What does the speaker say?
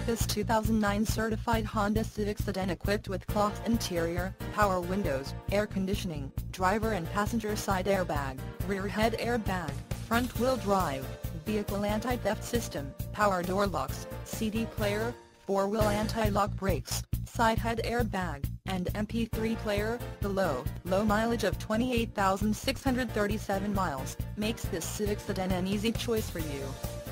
This 2009 certified Honda Civic Sedan equipped with cloth interior, power windows, air conditioning, driver and passenger side airbag, rear head airbag, front wheel drive, vehicle anti-theft system, power door locks, CD player, 4-wheel anti-lock brakes, side head airbag, and MP3 player. The low mileage of 28,637 miles makes this Civic Sedan an easy choice for you.